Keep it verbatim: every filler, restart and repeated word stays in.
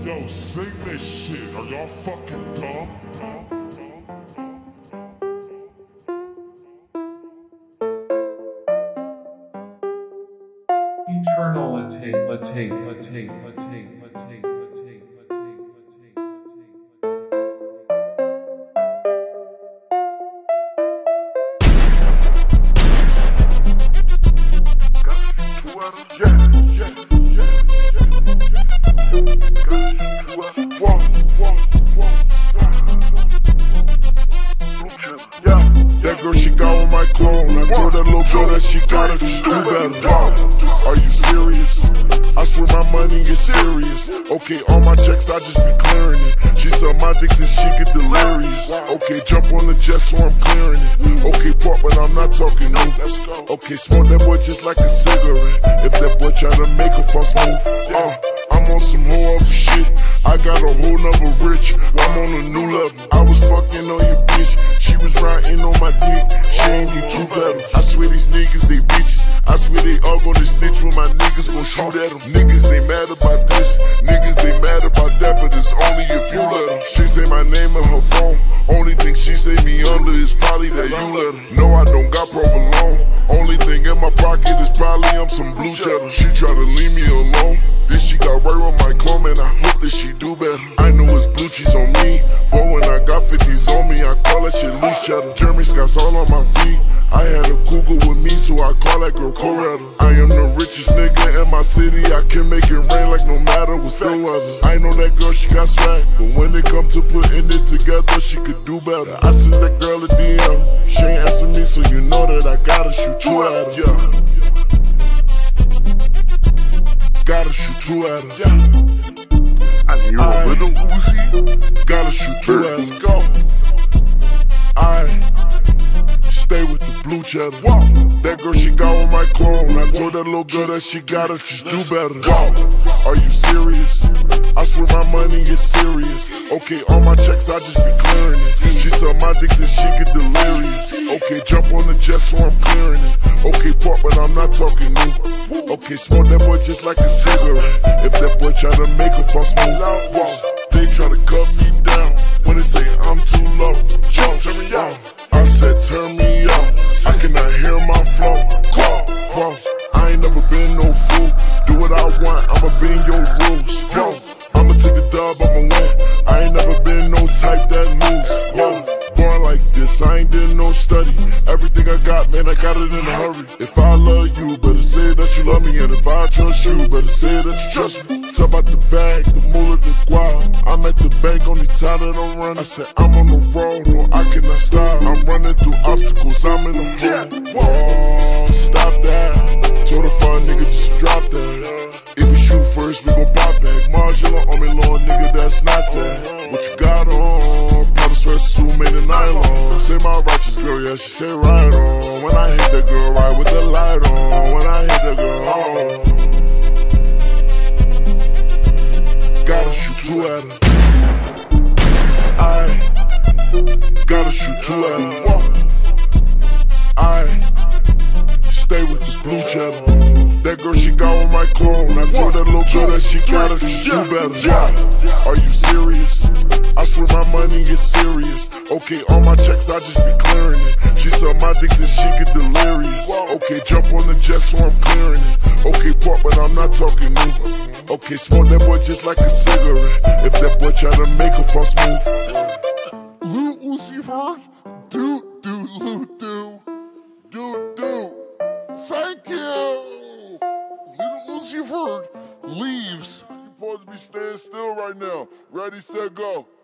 Yo, sing this shit. Are y'all fucking dumb? Eternal attain, attain, attain, attain, attain, attain, attain, That girl, she got on my clone. I told that little girl that she got it, just do better. Are you serious? I swear my money is serious. Okay, all my checks, I just be clearing it. She suck my dick till she get delirious. Okay, jump on the jet so I'm clearing it. Okay, pop, but I'm not talking new. Okay, smoke that boy just like a cigarette. If that boy try to make a false move, uh, I'm on some whole other shit. I got a whole nother rich. I'm on a new level. I was fucking on your bitch. She was riding on my dick. She ain't need two pedals. I swear these niggas, they bitches. I swear they all gonna snitch when my niggas gon' shoot at them. Niggas, they mad about this. Niggas, they mad about that, but it's only if you let them. She say my name in her phone. Only thing she say me under is probably that you let her. No, I don't got provolone. Only thing in my pocket is probably I'm some blue cheddar. She try to leave me alone. Then she got right on my clone, man, I hope that she do better. I know it's blue cheese on me, but when I got fifties on me, I call that shit loose cheddar. Jeremy Scott's all on my feet. I had a cougar with me, so I call that girl Coretta. I am the richest nigga in my city. I can make it rain like no matter what's the weather. I know that girl, she got swag, but when it come to putting it together, she could do better. I sent that girl a D M. She ain't answer me, so you know that I gotta shoot two at her. Yeah. Gotta shoot two at her. Yeah. I hear a little Uzi. Gotta shoot two at her. Go. I stay with the blue cheddar. Whoa. That girl, she got on my clone. I told that little girl that she got it, just do better. Go. Are you serious? I swear my money is serious. Okay, all my checks, I just be clearing it. She suck my dick till she get delirious. Okay, jump on the jet so I'm clearing it. Okay, pop, but I'm not talking new. Okay, smoke that boy just like a cigarette. If that boy try to make a false move, whoa, they try to cut me down. When they say I'm too low, yo, turn me out. I said turn me out. I cannot hear my flow. Call, bro, I ain't never been no fool. Do what I want, I'ma bend your rules. Yo, I'ma take a dub, I'ma win. I ain't never been no type that lose. Yo, born like this, I ain't did no study. Everything I got, man, I got it in a hurry. If I love you, better say that you love me. And if I trust you, better say that you trust me. Talk about the bag, the moolah, the guap. I'm at the bank, only time that I'm running. I said I'm on the road, no, I cannot stop. I'm running through obstacles, I'm in the road. Whoa, stop that. Told a fun nigga, just drop that. If you shoot first, we gon' pop back. Marginal on me, little nigga, that's not that. What you got on? Powder sweat suit made of nylon. Say my righteous girl, yeah, she say right on. When I hit that girl, right with the light on. When I hit that girl, oh. Gotta shoot two at her. I gotta shoot two at her. I stay with the blue cheddar. That girl, she got on my clone. I told that little girl that she got it, just do better. Are you serious? I swear my money is serious. Okay, all my checks, I just be clearing it. She suck my dick till she get delirious. Okay, jump on the jet so I'm clearing it. Okay, pop, but I'm not talking new. Okay, smoke that boy just like a cigarette. If that boy try to make a false move. Lil Uzi Vert, do, do, do, do, do, do. Thank you. Lil Uzi Vert leaves. You're supposed to be staying still right now. Ready, set, go.